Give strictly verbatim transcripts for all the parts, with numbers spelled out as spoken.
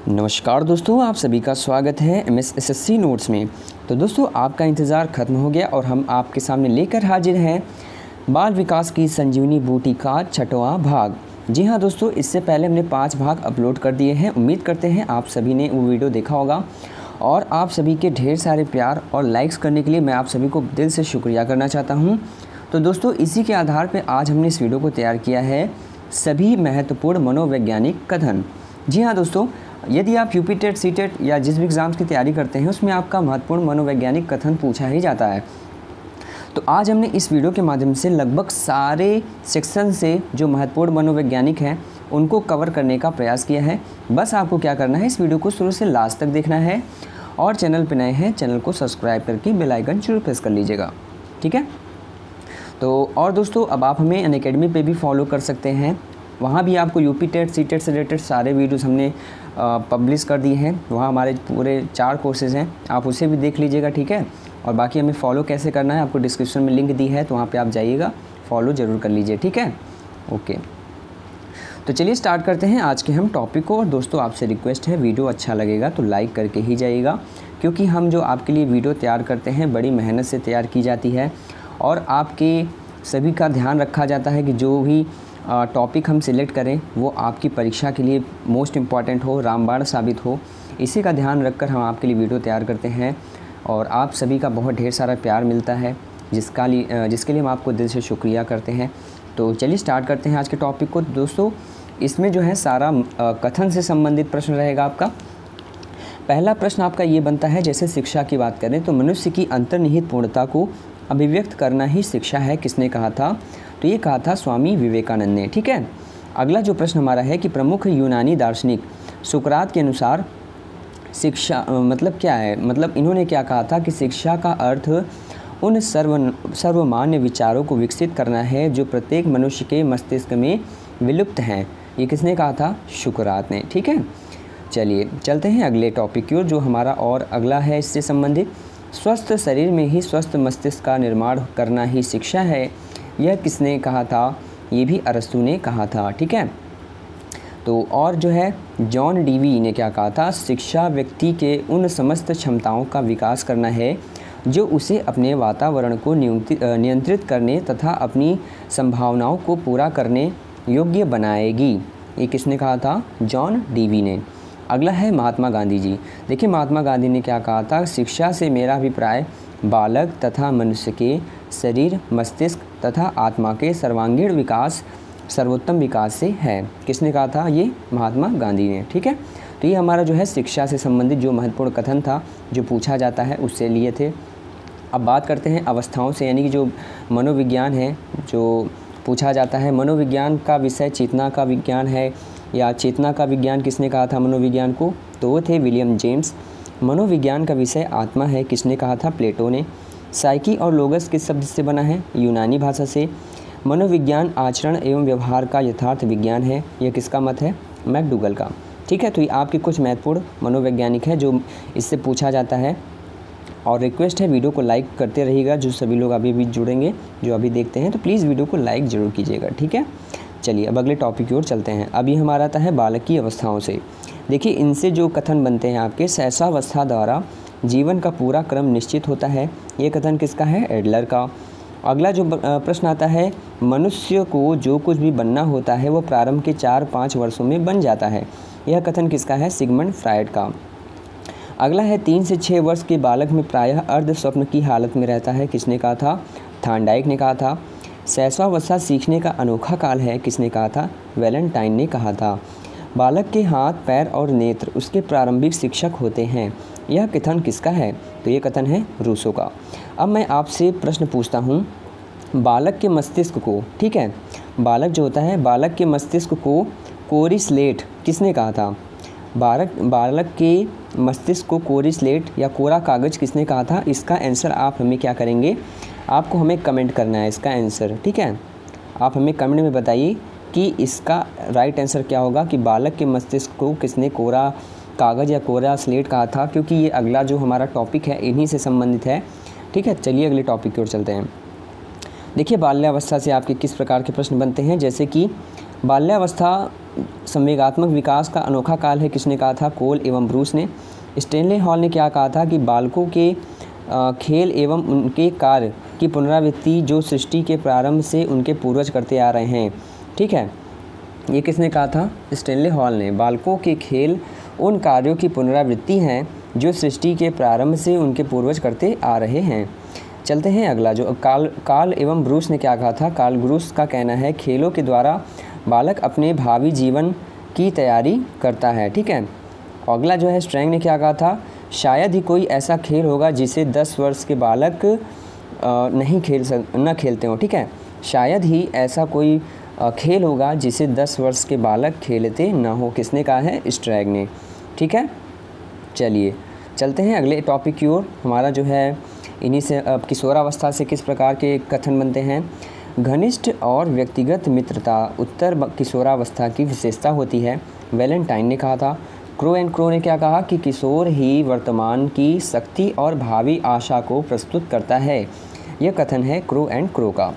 नमस्कार दोस्तों, आप सभी का स्वागत है M S S S C notes में। तो दोस्तों, आपका इंतज़ार ख़त्म हो गया और हम आपके सामने लेकर हाजिर हैं बाल विकास की संजीवनी बूटी का छठवां भाग। जी हाँ दोस्तों, इससे पहले हमने पाँच भाग अपलोड कर दिए हैं। उम्मीद करते हैं आप सभी ने वो वीडियो देखा होगा और आप सभी के ढेर सारे प्यार और लाइक्स करने के लिए मैं आप सभी को दिल से शुक्रिया करना चाहता हूँ। तो दोस्तों, इसी के आधार पर आज हमने इस वीडियो को तैयार किया है, सभी महत्वपूर्ण मनोवैज्ञानिक कथन। जी हाँ दोस्तों, यदि आप यूपी टेट, सी टेट या जिस भी एग्ज़ाम्स की तैयारी करते हैं उसमें आपका महत्वपूर्ण मनोवैज्ञानिक कथन पूछा ही जाता है। तो आज हमने इस वीडियो के माध्यम से लगभग सारे सेक्शन से जो महत्वपूर्ण मनोवैज्ञानिक हैं उनको कवर करने का प्रयास किया है। बस आपको क्या करना है, इस वीडियो को शुरू से लास्ट तक देखना है और चैनल पर नए हैं चैनल को सब्सक्राइब करके बेल आइकन जरूर प्रेस कर लीजिएगा, ठीक है। तो और दोस्तों, अब आप हमें अनअकैडमी पे भी फॉलो कर सकते हैं। वहाँ भी आपको यूपी टेट, सी टेट से रिलेटेड सारे वीडियोस हमने पब्लिश कर दिए हैं। वहाँ हमारे पूरे चार कोर्सेज़ हैं, आप उसे भी देख लीजिएगा, ठीक है। और बाकी हमें फॉलो कैसे करना है आपको डिस्क्रिप्शन में लिंक दी है, तो वहाँ पे आप जाइएगा, फॉलो ज़रूर कर लीजिए, ठीक है। ओके, तो चलिए स्टार्ट करते हैं आज के हम टॉपिक को। और दोस्तों, आपसे रिक्वेस्ट है, वीडियो अच्छा लगेगा तो लाइक करके ही जाइएगा, क्योंकि हम जो आपके लिए वीडियो तैयार करते हैं बड़ी मेहनत से तैयार की जाती है और आपके सभी का ध्यान रखा जाता है कि जो भी टॉपिक हम सिलेक्ट करें वो आपकी परीक्षा के लिए मोस्ट इम्पॉर्टेंट हो, रामबाण साबित हो। इसी का ध्यान रखकर हम आपके लिए वीडियो तैयार करते हैं और आप सभी का बहुत ढेर सारा प्यार मिलता है, जिसका लिए जिसके लिए हम आपको दिल से शुक्रिया करते हैं। तो चलिए स्टार्ट करते हैं आज के टॉपिक को। दोस्तों, इसमें जो है सारा कथन से संबंधित प्रश्न रहेगा आपका। पहला प्रश्न आपका ये बनता है, जैसे शिक्षा की बात करें तो मनुष्य की अंतर्निहित पूर्णता को अभिव्यक्त करना ही शिक्षा है, किसने कहा था? तो ये कहा था स्वामी विवेकानंद ने, ठीक है। अगला जो प्रश्न हमारा है कि प्रमुख यूनानी दार्शनिक सुकरात के अनुसार शिक्षा मतलब क्या है? मतलब इन्होंने क्या कहा था कि शिक्षा का अर्थ उन सर्व सर्वमान्य विचारों को विकसित करना है जो प्रत्येक मनुष्य के मस्तिष्क में विलुप्त हैं। ये किसने कहा था? सुकरात ने, ठीक है। चलिए चलते हैं अगले टॉपिक की ओर, जो हमारा और अगला है इससे संबंधित। स्वस्थ शरीर में ही स्वस्थ मस्तिष्क का निर्माण करना ही शिक्षा है, यह किसने कहा था? ये भी अरस्तू ने कहा था, ठीक है। तो और जो है जॉन डीवी ने क्या कहा था? शिक्षा व्यक्ति के उन समस्त क्षमताओं का विकास करना है जो उसे अपने वातावरण को नियंत्रित करने तथा अपनी संभावनाओं को पूरा करने योग्य बनाएगी। ये किसने कहा था? जॉन डीवी ने। अगला है महात्मा गांधी जी। देखिए, महात्मा गांधी ने क्या कहा था? शिक्षा से मेरा अभिप्राय बालक तथा मनुष्य के शरीर, मस्तिष्क तथा आत्मा के सर्वांगीण विकास, सर्वोत्तम विकास से है। किसने कहा था? ये महात्मा गांधी ने, ठीक है। तो ये हमारा जो है शिक्षा से संबंधित जो महत्वपूर्ण कथन था जो पूछा जाता है उससे लिए थे। अब बात करते हैं अवस्थाओं से, यानी कि जो मनोविज्ञान है जो पूछा जाता है। मनोविज्ञान का विषय चेतना का विज्ञान है, या चेतना का विज्ञान किसने कहा था मनोविज्ञान को? तो वो थे विलियम जेम्स। मनोविज्ञान का विषय आत्मा है, किसने कहा था? प्लेटो ने। साइकी और लोगस किस शब्द से बना है? यूनानी भाषा से। मनोविज्ञान आचरण एवं व्यवहार का यथार्थ विज्ञान है, यह किसका मत है? मैकडूगल का, ठीक है। तो ये आपके कुछ महत्वपूर्ण मनोवैज्ञानिक हैं जो इससे पूछा जाता है। और रिक्वेस्ट है, वीडियो को लाइक करते रहिएगा। जो सभी लोग अभी भी जुड़ेंगे, जो अभी देखते हैं, तो प्लीज़ वीडियो को लाइक ज़रूर कीजिएगा, ठीक है। चलिए अब अगले टॉपिक की ओर चलते हैं। अभी हमारा आता है बालक की अवस्थाओं से। देखिए, इनसे जो कथन बनते हैं आपके, शैशवावस्था द्वारा जीवन का पूरा क्रम निश्चित होता है। ये कथन किसका है? एडलर का। अगला जो प्रश्न आता है, मनुष्य को जो कुछ भी बनना होता है वो प्रारंभ के चार पाँच वर्षों में बन जाता है। यह कथन किसका है? सिगमंड फ्रायड का। अगला है, तीन से छः वर्ष के बालक में प्रायः अर्ध स्वप्न की हालत में रहता है। किसने कहा था? थॉर्नडाइक ने कहा था। शैशवावस्था सीखने का अनोखा काल है। किसने कहा था? वैलेंटाइन ने कहा था। बालक के हाथ, पैर और नेत्र उसके प्रारंभिक शिक्षक होते हैं। यह कथन किसका है? तो ये कथन है रूसो का। अब मैं आपसे प्रश्न पूछता हूँ, बालक के मस्तिष्क को, ठीक है, बालक जो होता है, बालक के मस्तिष्क को कोरी स्लेट किसने कहा था? बालक बालक के मस्तिष्क को कोरी स्लेट या कोरा कागज़ किसने कहा था? इसका आंसर आप हमें क्या करेंगे? आपको हमें कमेंट करना है इसका आंसर, ठीक है। आप हमें कमेंट में बताइए कि इसका राइट आंसर क्या होगा, कि बालक के मस्तिष्क को किसने कोरा कागज़ या कोरा स्लेट कहा था, क्योंकि ये अगला जो हमारा टॉपिक है इन्हीं से संबंधित है, ठीक है। चलिए अगले टॉपिक की ओर चलते हैं। देखिए, बाल्यावस्था से आपके किस प्रकार के प्रश्न बनते हैं, जैसे कि बाल्यावस्था संवेगात्मक विकास का अनोखा काल है, किसने कहा था? कोल एवं ब्रूस ने। स्टेनले हॉल ने क्या कहा था कि बालकों के खेल एवं उनके कार्य की पुनरावृत्ति जो सृष्टि के प्रारंभ से उनके पूर्वज करते आ रहे हैं। ठीक है, ये किसने कहा था? स्टेनले हॉल ने। बालकों के खेल उन कार्यों की पुनरावृत्ति हैं जो सृष्टि के प्रारंभ से उनके पूर्वज करते आ रहे हैं। चलते हैं अगला, जो कार्ल कार्ल एवं ब्रूस ने क्या कहा था? कार्ल ब्रूस का कहना है खेलों के द्वारा बालक अपने भावी जीवन की तैयारी करता है। ठीक है, अगला जो है स्ट्रैंग ने क्या कहा था? शायद ही कोई ऐसा खेल होगा जिसे दस वर्ष के बालक नहीं खेल सक न खेलते हों। ठीक है, शायद ही ऐसा कोई खेल होगा जिसे दस वर्ष के बालक खेलते ना हो, किसने कहा है? स्ट्रैग ने। ठीक है, चलिए चलते हैं अगले टॉपिक की ओर। हमारा जो है इन्हीं से अब किशोरावस्था से किस प्रकार के कथन बनते हैं? घनिष्ठ और व्यक्तिगत मित्रता उत्तर किशोरावस्था की विशेषता होती है, वैलेंटाइन ने कहा था। क्रो एंड क्रो ने क्या कहा कि किशोर ही वर्तमान की शक्ति और भावी आशा को प्रस्तुत करता है। यह कथन है क्रो एंड क्रो का।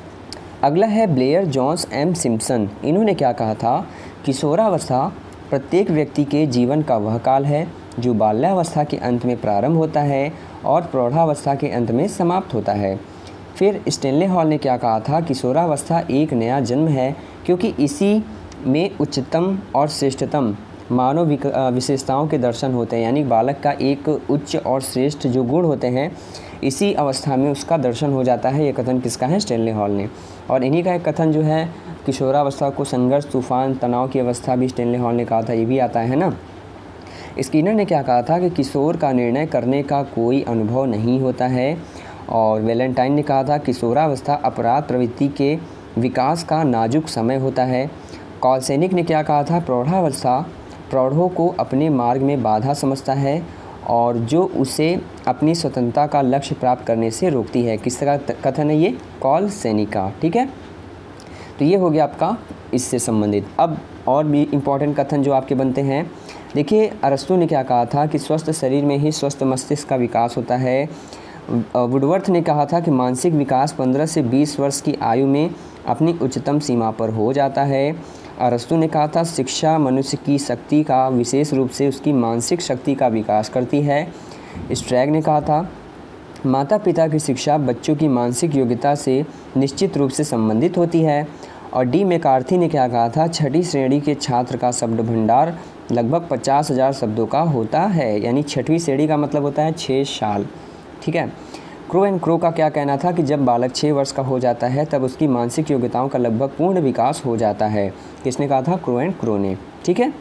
अगला है ब्लेयर जॉन्स एम सिम्पसन। इन्होंने क्या कहा था? किशोरावस्था प्रत्येक व्यक्ति के जीवन का वह काल है जो बाल्यावस्था के अंत में प्रारंभ होता है और प्रौढ़ावस्था के अंत में समाप्त होता है। फिर स्टेनले हॉल ने क्या कहा था? किशोरावस्था एक नया जन्म है क्योंकि इसी में उच्चतम और श्रेष्ठतम मानव विशेषताओं के दर्शन होते हैं, यानी बालक का एक उच्च और श्रेष्ठ जो गुण होते हैं इसी अवस्था में उसका दर्शन हो जाता है। ये कथन किसका है? स्टेनले हॉल ने। और इन्हीं का एक कथन जो है किशोरावस्था को संघर्ष, तूफान, तनाव की अवस्था भी स्टेनले हॉल ने कहा था, ये भी आता है ना। स्किनर ने क्या कहा था कि किशोर का निर्णय करने का कोई अनुभव नहीं होता है। और वैलेंटाइन ने कहा था किशोरावस्था अपराध प्रवृत्ति के विकास का नाजुक समय होता है। कॉलसेनिक ने क्या कहा था? प्रौढ़ावस्था प्रौढ़ों को अपने मार्ग में बाधा समझता है और जो उसे अपनी स्वतंत्रता का लक्ष्य प्राप्त करने से रोकती है। किस तरह कथन है ये? कॉलसेनिक का। ठीक है, तो ये हो गया आपका इससे संबंधित। अब और भी इम्पॉर्टेंट कथन जो आपके बनते हैं, देखिए अरस्तु ने क्या कहा था कि स्वस्थ शरीर में ही स्वस्थ मस्तिष्क का विकास होता है। वुडवर्थ ने कहा था कि मानसिक विकास पंद्रह से बीस वर्ष की आयु में अपनी उच्चतम सीमा पर हो जाता है। अरस्तु ने कहा था शिक्षा मनुष्य की शक्ति का, विशेष रूप से उसकी मानसिक शक्ति का विकास करती है। स्ट्रैग ने कहा था माता पिता की शिक्षा बच्चों की मानसिक योग्यता से निश्चित रूप से संबंधित होती है। और डी मैकार्थी ने क्या कहा था? छठी श्रेणी के छात्र का शब्द भंडार लगभग पचास हज़ार शब्दों का होता है, यानी छठवीं श्रेणी का मतलब होता है छः साल। ठीक है, क्रो एंड क्रो का क्या कहना था कि जब बालक छः वर्ष का हो जाता है तब उसकी मानसिक योग्यताओं का लगभग पूर्ण विकास हो जाता है। किसने कहा था? क्रो एंड क्रो ने। ठीक है,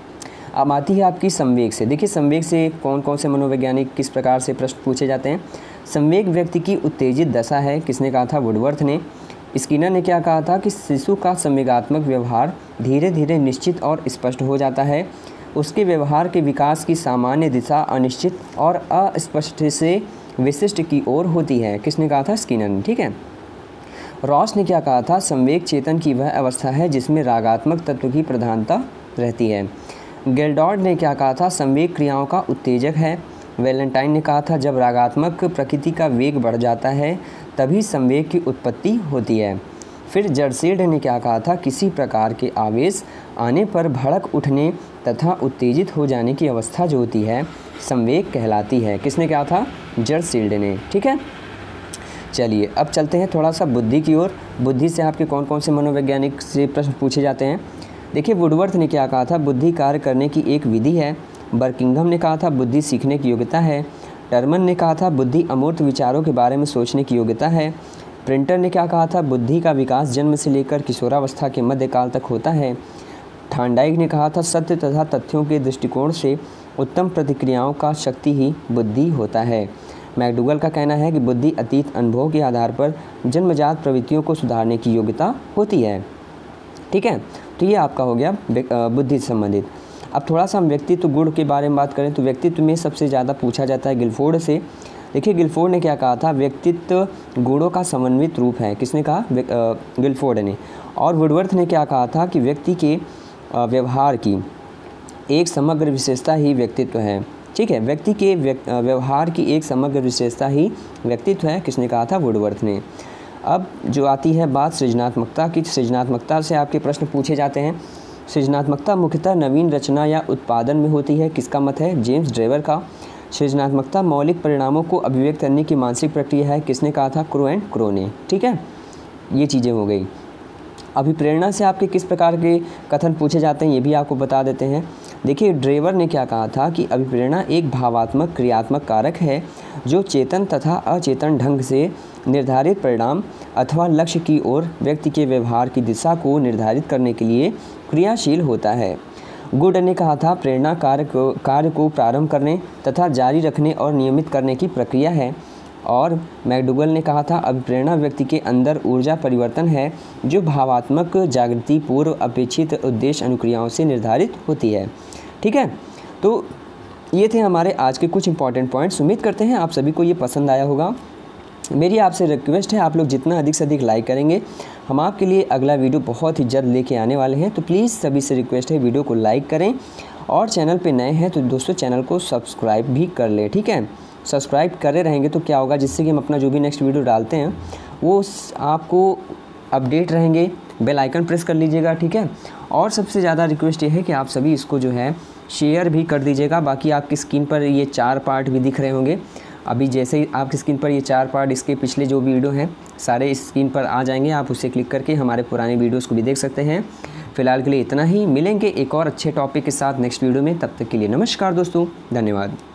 अब आती है आपकी संवेग से। देखिए संवेग से कौन कौन से मनोवैज्ञानिक किस प्रकार से प्रश्न पूछे जाते हैं। संवेग व्यक्ति की उत्तेजित दशा है, किसने कहा था? वुडवर्थ ने। स्किनर ने क्या कहा था कि शिशु का संवेगात्मक व्यवहार धीरे धीरे निश्चित और स्पष्ट हो जाता है, उसके व्यवहार के विकास की सामान्य दिशा अनिश्चित और अस्पष्ट से विशिष्ट की ओर होती है। किसने कहा था? स्किनर ने। ठीक है, रॉस ने क्या कहा था? संवेग चेतन की वह अवस्था है जिसमें रागात्मक तत्व की प्रधानता रहती है। गेल्डॉर्ड ने क्या कहा था? संवेग क्रियाओं का उत्तेजक है। वैलेंटाइन ने कहा था जब रागात्मक प्रकृति का वेग बढ़ जाता है तभी संवेग की उत्पत्ति होती है। फिर जर्सील्ड ने क्या कहा था? किसी प्रकार के आवेश आने पर भड़क उठने तथा उत्तेजित हो जाने की अवस्था जो होती है संवेग कहलाती है। किसने कहा था? जर्सील्ड ने। ठीक है, चलिए अब चलते हैं थोड़ा सा बुद्धि की ओर। बुद्धि से आपके कौन कौन से मनोवैज्ञानिक से प्रश्न पूछे जाते हैं। देखिए वुडवर्थ ने क्या कहा था? बुद्धि कार्य करने की एक विधि है। बर्किंघम ने कहा था बुद्धि सीखने की योग्यता है। टर्मन ने कहा था बुद्धि अमूर्त विचारों के बारे में सोचने की योग्यता है। प्रिंटर ने क्या कहा था? बुद्धि का विकास जन्म से लेकर किशोरावस्था के मध्यकाल तक होता है। थांडाइक ने कहा था सत्य तथा तथ्यों के दृष्टिकोण से उत्तम प्रतिक्रियाओं का शक्ति ही बुद्धि होता है। मैकडूगल का कहना है कि बुद्धि अतीत अनुभव के आधार पर जन्मजात प्रवृत्तियों को सुधारने की योग्यता होती है। ठीक है, तो ये आपका हो गया बुद्धि से संबंधित। अब थोड़ा सा हम व्यक्तित्व गुण के बारे में बात करें तो व्यक्तित्व में सबसे ज़्यादा पूछा जाता है गिलफोर्ड से। देखिए गिलफोर्ड ने क्या कहा था? व्यक्तित्व गुणों का समन्वित रूप है। किसने कहा? गिलफोर्ड ने। और वुडवर्थ ने क्या कहा था कि व्यक्ति के व्यवहार की एक समग्र विशेषता ही व्यक्तित्व है। ठीक है, व्यक्ति के व्यवहार की एक समग्र विशेषता ही व्यक्तित्व है। किसने कहा था? वुडवर्थ ने। अब जो आती है बात सृजनात्मकता की, सृजनात्मकता से आपके प्रश्न पूछे जाते हैं। सृजनात्मकता मुख्यतः नवीन रचना या उत्पादन में होती है। किसका मत है? जेम्स ड्रेवर का। सृजनात्मकता मौलिक परिणामों को अभिव्यक्त करने की मानसिक प्रक्रिया है। किसने कहा था? क्रो एंड क्रो ने। ठीक है, ये चीज़ें हो गई। अभिप्रेरणा से आपके किस प्रकार के कथन पूछे जाते हैं ये भी आपको बता देते हैं। देखिए, ड्रेवर ने क्या कहा था कि अभिप्रेरणा एक भावात्मक क्रियात्मक कारक है जो चेतन तथा अचेतन ढंग से निर्धारित परिणाम अथवा लक्ष्य की ओर व्यक्ति के व्यवहार की दिशा को निर्धारित करने के लिए क्रियाशील होता है। गुड ने कहा था प्रेरणा कार्य को कार्य को प्रारंभ करने तथा जारी रखने और नियमित करने की प्रक्रिया है। और मैकडूगल ने कहा था अभिप्रेरणा व्यक्ति के अंदर ऊर्जा परिवर्तन है जो भावात्मक जागृति पूर्व अपेक्षित उद्देश्य अनुक्रियाओं से निर्धारित होती है। ठीक है, तो ये थे हमारे आज के कुछ इंपॉर्टेंट पॉइंट्स। उम्मीद करते हैं आप सभी को ये पसंद आया होगा। मेरी आपसे रिक्वेस्ट है, आप लोग जितना अधिक से अधिक लाइक करेंगे हम आपके लिए अगला वीडियो बहुत ही जल्द लेके आने वाले हैं। तो प्लीज़ सभी से रिक्वेस्ट है वीडियो को लाइक करें और चैनल पे नए हैं तो दोस्तों चैनल को सब्सक्राइब भी कर लें। ठीक है, सब्सक्राइब करे रहेंगे तो क्या होगा, जिससे कि हम अपना जो भी नेक्स्ट वीडियो डालते हैं वो आपको अपडेट रहेंगे। बेल आइकन प्रेस कर लीजिएगा। ठीक है, और सबसे ज़्यादा रिक्वेस्ट ये है कि आप सभी इसको जो है शेयर भी कर दीजिएगा। बाकी आपकी स्क्रीन पर ये चार पार्ट भी दिख रहे होंगे। अभी जैसे ही आपकी स्क्रीन पर ये चार पार्ट, इसके पिछले जो वीडियो हैं सारे इस स्क्रीन पर आ जाएंगे। आप उसे क्लिक करके हमारे पुराने वीडियोस को भी देख सकते हैं। फिलहाल के लिए इतना ही, मिलेंगे एक और अच्छे टॉपिक के साथ नेक्स्ट वीडियो में। तब तक के लिए नमस्कार दोस्तों, धन्यवाद।